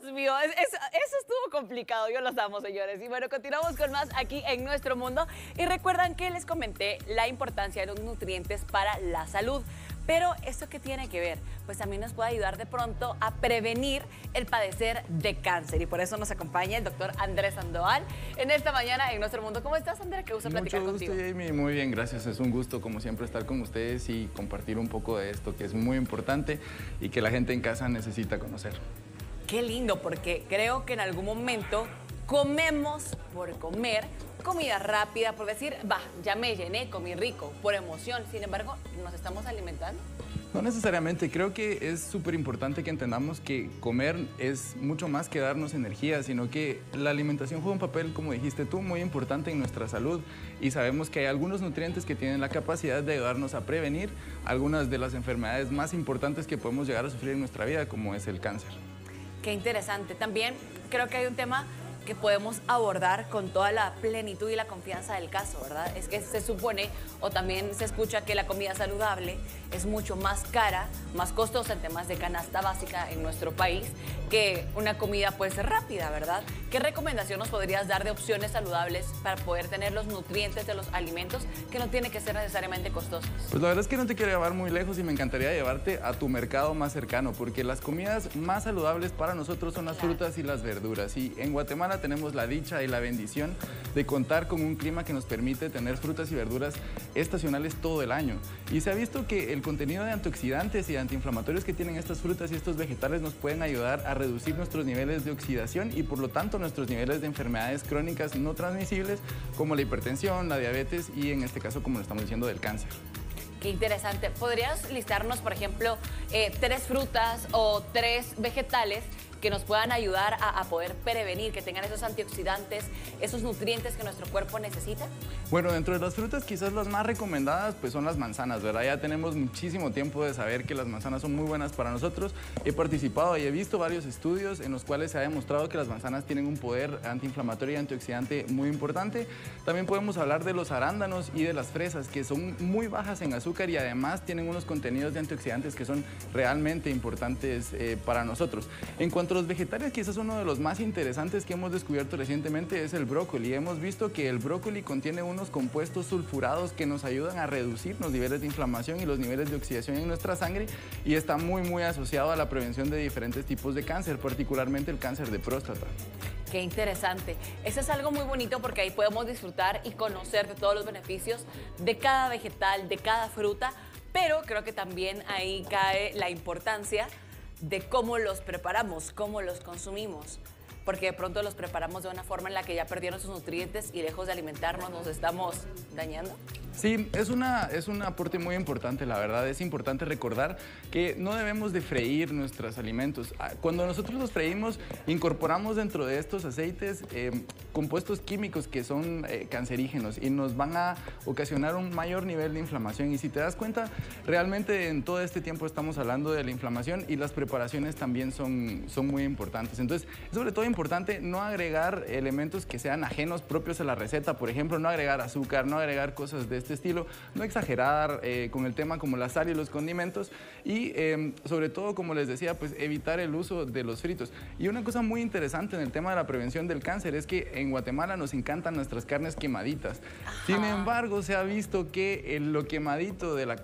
mío, eso estuvo complicado, yo los amo, señores. Y bueno, continuamos con más aquí en Nuestro Mundo. Y recuerdan que les comenté la importancia de los nutrientes para la salud. Pero ¿esto qué tiene que ver? Pues también nos puede ayudar de pronto a prevenir el padecer de cáncer. Y por eso nos acompaña el doctor Andrés Sandoval en esta mañana en Nuestro Mundo. ¿Cómo estás, Andrés? Qué gusto platicar contigo. Mucho gusto, Jamie. Muy bien, gracias. Es un gusto, como siempre, estar con ustedes y compartir un poco de esto que es muy importante y que la gente en casa necesita conocer. Qué lindo, porque creo que en algún momento comemos por comer, comida rápida, por decir, va, ya me llené, comí rico, por emoción. Sin embargo, ¿nos estamos alimentando? No necesariamente, creo que es súper importante que entendamos que comer es mucho más que darnos energía, sino que la alimentación juega un papel, como dijiste tú, muy importante en nuestra salud y sabemos que hay algunos nutrientes que tienen la capacidad de ayudarnos a prevenir algunas de las enfermedades más importantes que podemos llegar a sufrir en nuestra vida, como es el cáncer. Qué interesante. También creo que hay un tema que podemos abordar con toda la plenitud y la confianza del caso, ¿verdad? Es que se supone, o también se escucha, que la comida saludable es mucho más cara, más costosa en temas de canasta básica en nuestro país que una comida pues rápida, ¿verdad? ¿Qué recomendación nos podrías dar de opciones saludables para poder tener los nutrientes de los alimentos que no tienen que ser necesariamente costosos? Pues la verdad es que no te quiero llevar muy lejos y me encantaría llevarte a tu mercado más cercano, porque las comidas más saludables para nosotros son las frutas y las verduras. Y en Guatemala tenemos la dicha y la bendición de contar con un clima que nos permite tener frutas y verduras estacionales todo el año. Y se ha visto que el contenido de antioxidantes y antiinflamatorios que tienen estas frutas y estos vegetales nos pueden ayudar a reducir nuestros niveles de oxidación y por lo tanto nuestros niveles de enfermedades crónicas no transmisibles como la hipertensión, la diabetes y en este caso, como lo estamos diciendo, del cáncer. Qué interesante. ¿Podrías listarnos, por ejemplo, 3 frutas o 3 vegetales que nos puedan ayudar a poder prevenir, que tengan esos antioxidantes, esos nutrientes que nuestro cuerpo necesita? Bueno, dentro de las frutas quizás las más recomendadas pues son las manzanas, ¿verdad? Ya tenemos muchísimo tiempo de saber que las manzanas son muy buenas para nosotros. He participado y he visto varios estudios en los cuales se ha demostrado que las manzanas tienen un poder antiinflamatorio y antioxidante muy importante. También podemos hablar de los arándanos y de las fresas, que son muy bajas en azúcar y además tienen unos contenidos de antioxidantes que son realmente importantes para nosotros. En cuanto a los vegetales, quizás uno de los más interesantes que hemos descubierto recientemente es el brócoli. Hemos visto que el brócoli contiene unos compuestos sulfurados que nos ayudan a reducir los niveles de inflamación y los niveles de oxidación en nuestra sangre y está muy asociado a la prevención de diferentes tipos de cáncer, particularmente el cáncer de próstata. Qué interesante. Eso es algo muy bonito porque ahí podemos disfrutar y conocer de todos los beneficios de cada vegetal, de cada fruta, pero creo que también ahí cae la importancia de cómo los preparamos, cómo los consumimos, porque de pronto los preparamos de una forma en la que ya perdieron sus nutrientes y lejos de alimentarnos nos estamos dañando. Sí, es un aporte muy importante, la verdad. Es importante recordar que no debemos de freír nuestros alimentos. Cuando nosotros los freímos, incorporamos dentro de estos aceites compuestos químicos que son cancerígenos y nos van a ocasionar un mayor nivel de inflamación. Y si te das cuenta, realmente en todo este tiempo estamos hablando de la inflamación y las preparaciones también son muy importantes. Entonces, es sobre todo importante no agregar elementos que sean ajenos propios a la receta. Por ejemplo, no agregar azúcar, no agregar cosas de este estilo, no exagerar con el tema como la sal y los condimentos y sobre todo, como les decía, pues evitar el uso de los fritos. Y una cosa muy interesante en el tema de la prevención del cáncer es que en Guatemala nos encantan nuestras carnes quemaditas. Ajá. Sin embargo, se ha visto que lo quemadito de la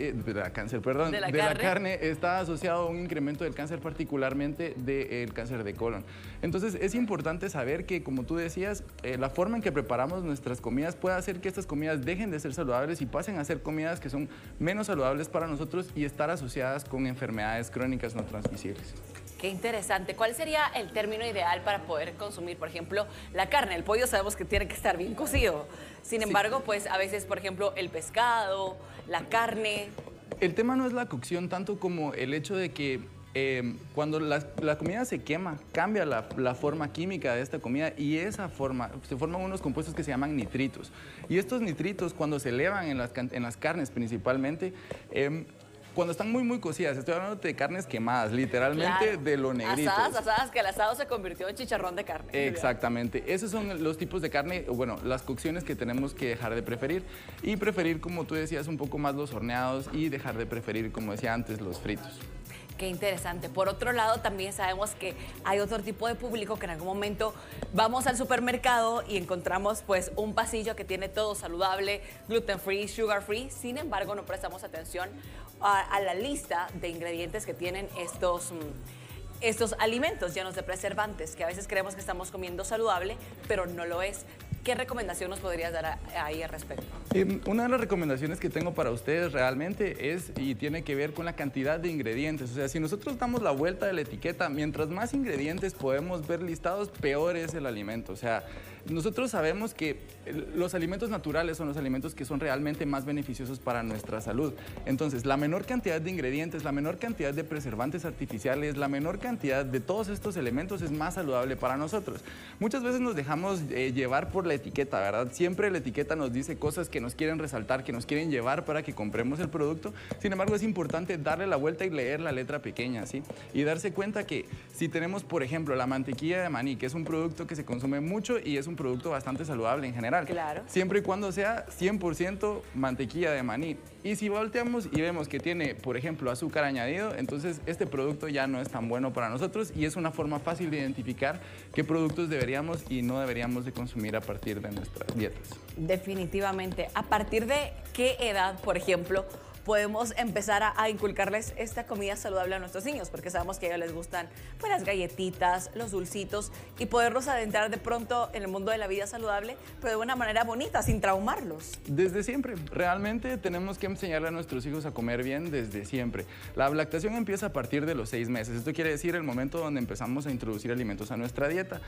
carne está asociado a un incremento del cáncer, particularmente del cáncer de colon. Entonces, es importante saber que, como tú decías, la forma en que preparamos nuestras comidas puede hacer que estas comidas dejen de ser saludables y pasen a ser comidas que son menos saludables para nosotros y estar asociadas con enfermedades crónicas no transmisibles. Qué interesante. ¿Cuál sería el término ideal para poder consumir, por ejemplo, la carne? El pollo sabemos que tiene que estar bien cocido. Sin embargo, pues a veces, por ejemplo, el pescado, la carne. El tema no es la cocción tanto como el hecho de que cuando la comida se quema, cambia la forma química de esta comida y esa forma, se forman unos compuestos que se llaman nitritos. Y estos nitritos, cuando se elevan en las carnes principalmente, cuando están muy cocidas, estoy hablando de carnes quemadas, literalmente, claro, de lo negrito. Asadas, que el asado se convirtió en chicharrón de carne. Exactamente. Esos son los tipos de carne, bueno, las cocciones que tenemos que dejar de preferir y preferir, como tú decías, un poco más los horneados y dejar de preferir, como decía antes, los fritos. Qué interesante. Por otro lado, también sabemos que hay otro tipo de público que en algún momento vamos al supermercado y encontramos pues un pasillo que tiene todo saludable, gluten free, sugar free. Sin embargo, no prestamos atención a la lista de ingredientes que tienen estos alimentos llenos de preservantes, que a veces creemos que estamos comiendo saludable, pero no lo es. ¿Qué recomendación nos podrías dar ahí al respecto? Una de las recomendaciones que tengo para ustedes realmente es y tiene que ver con la cantidad de ingredientes. O sea, si nosotros damos la vuelta de la etiqueta, mientras más ingredientes podemos ver listados, peor es el alimento. O sea, nosotros sabemos que los alimentos naturales son los alimentos que son realmente más beneficiosos para nuestra salud. Entonces, la menor cantidad de ingredientes, la menor cantidad de preservantes artificiales, la menor cantidad de todos estos elementos es más saludable para nosotros. Muchas veces nos dejamos llevar por la etiqueta, ¿verdad? Siempre la etiqueta nos dice cosas que nos quieren resaltar, que nos quieren llevar para que compremos el producto. Sin embargo, es importante darle la vuelta y leer la letra pequeña, ¿sí? Y darse cuenta que si tenemos, por ejemplo, la mantequilla de maní, que es un producto que se consume mucho y es un producto bastante saludable en general. Claro. Siempre y cuando sea 100% mantequilla de maní. Y si volteamos y vemos que tiene, por ejemplo, azúcar añadido, entonces este producto ya no es tan bueno para nosotros y es una forma fácil de identificar qué productos deberíamos y no deberíamos de consumir a partir de nuestras dietas. Definitivamente. ¿A partir de qué edad, por ejemplo, podemos empezar a inculcarles esta comida saludable a nuestros niños? Porque sabemos que a ellos les gustan pues, las galletitas, los dulcitos, y poderlos adentrar de pronto en el mundo de la vida saludable, pero de una manera bonita, sin traumarlos. Desde siempre. Realmente tenemos que enseñarle a nuestros hijos a comer bien desde siempre. La lactación empieza a partir de los 6 meses. Esto quiere decir el momento donde empezamos a introducir alimentos a nuestra dieta.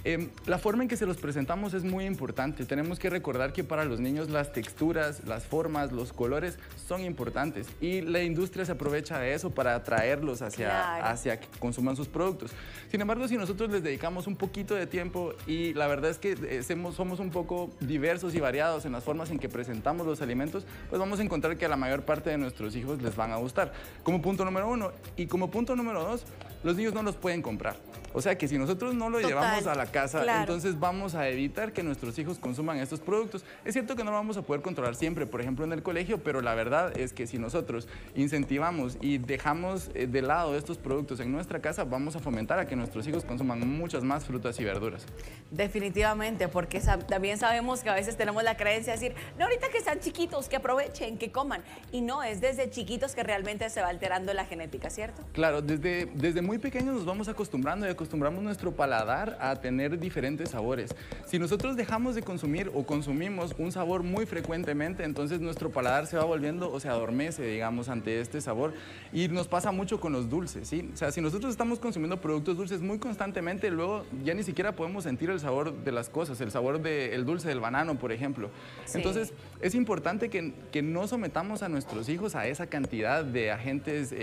La forma en que se los presentamos es muy importante. Tenemos que recordar que para los niños las texturas, las formas, los colores son importantes. Y la industria se aprovecha de eso para atraerlos hacia que consuman sus productos. Sin embargo, si nosotros les dedicamos un poquito de tiempo y la verdad es que somos un poco diversos y variados en las formas en que presentamos los alimentos, pues vamos a encontrar que a la mayor parte de nuestros hijos les van a gustar. Como punto número 1. Y como punto número 2, los niños no los pueden comprar. O sea que si nosotros no lo llevamos a la casa, claro, entonces vamos a evitar que nuestros hijos consuman estos productos. Es cierto que no lo vamos a poder controlar siempre, por ejemplo en el colegio, pero la verdad es que si nosotros incentivamos y dejamos de lado estos productos en nuestra casa, vamos a fomentar a que nuestros hijos consuman muchas más frutas y verduras. Definitivamente, porque también sabemos que a veces tenemos la creencia de decir, no, ahorita que están chiquitos, que aprovechen, que coman. Y no, es desde chiquitos que realmente se va alterando la genética, ¿cierto? Claro, desde muy pequeños nos vamos acostumbrando y acostumbramos nuestro paladar a tener diferentes sabores. Si nosotros dejamos de consumir o consumimos un sabor muy frecuentemente, entonces nuestro paladar se va volviendo o se adormece, digamos, ante este sabor. Y nos pasa mucho con los dulces, ¿sí? O sea, si nosotros estamos consumiendo productos dulces muy constantemente, luego ya ni siquiera podemos sentir el sabor de las cosas, el sabor del dulce del banano, por ejemplo. Sí. Entonces, es importante que no sometamos a nuestros hijos a esa cantidad de agentes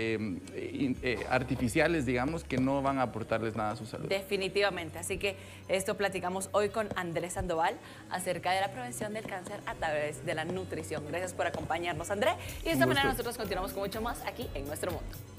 artificiales, digamos, que no van a aportarles nada a su salud. Definitivamente. Así que esto platicamos hoy con Andrés Sandoval acerca de la prevención del cáncer a través de la nutrición. Gracias por acompañarnos, Andrés. Y de esta manera nosotros continuamos con mucho más aquí en Nuestro Mundo.